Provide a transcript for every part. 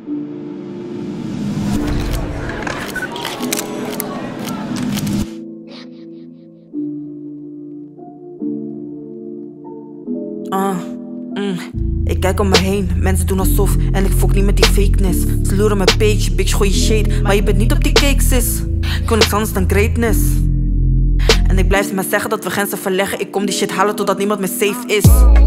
Ik kijk om me heen, mensen doen alsof en ik fok niet met die fakeness. Ze loeren mijn page, bitch gooi je shade, maar je bent niet op die cake sis. Ik wil niks anders dan greatness. En ik blijf maar zeggen dat we grenzen verleggen. Ik kom die shit halen totdat niemand meer safe is.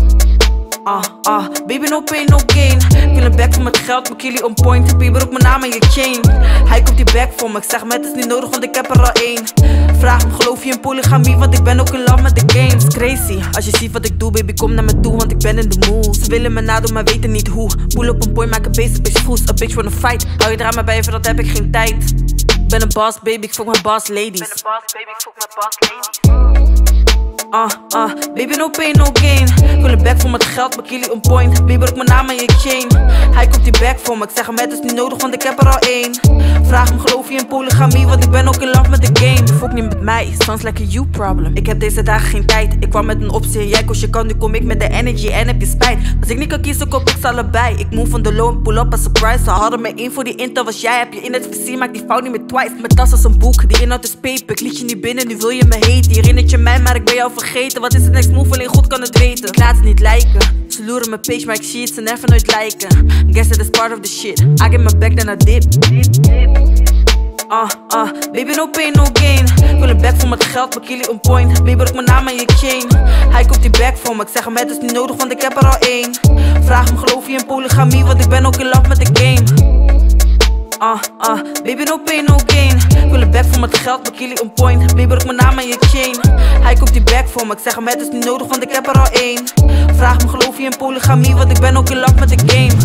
Baby no pain no gain. Ik wil een bag voor met geld, mijn killie on point. Baby ook mijn naam en je chain. Hij komt die bag voor me, ik zeg me het is niet nodig want ik heb er al één. Vraag me geloof je in polygamie, want ik ben ook in love met de games. Crazy, als je ziet wat ik doe baby kom naar me toe, want ik ben in de mood. Ze willen me nadoen maar weten niet hoe. Pull op een point, maak een basic bitch voes. A bitch wanna fight, hou je drama bij je, voor dat heb ik geen tijd. Ik ben een boss baby, ik fok mijn boss ladies. Ik ben een boss baby, ik fok mijn boss ladies. Baby no pain no gain. Ik wil een bag voor met geld, mijn killie on point. Baby ook mijn naam en je chain. Hij komt die bag voor me, ik zeg hem het is niet nodig want ik heb er al één. Vraag me geloof je in polygamie, want ik ben ook in love met de game. Fok niet met mij, sounds like a you problem. Ik heb deze dagen geen tijd, ik kwam met een optie en jij kost je kan. Nu kom ik met de energy en heb je spijt. Als ik niet kan kiezen koop ik ze allebei. Ik move van de low en pull up als surprise. Ze hadden me in voor die intel, was jij heb je in het vizier. Maak die fout niet meer twice. Mijn tas als een boek, die inhoud is paper. Ik liet je niet binnen, nu wil je me heten. Je herinnert je mij, maar ik ben jou vergeten. Wat is het next move, alleen God kan het weten. Ik laat het niet lijken, ze loeren mijn page, maar ik zie het ze never nooit lijken. Guess that is part of the shit, I get my back then I dip. Baby no pain no gain. Ik wil een bag voor met geld, mijn killie on point. Baby ook mijn naam en je chain. Hij komt die bag voor me, ik zeg hem het is niet nodig want ik heb er al één. Vraag me geloof je in polygamie, want ik ben ook in love met de game. Baby no pain no gain. Ik wil een bag voor met geld, mijn killie on point. Baby ook mijn naam en je chain. Hij komt die bag voor me, ik zeg hem het is niet nodig want ik heb er al één. Vraag me geloof je in polygamie, want ik ben ook in love met de game.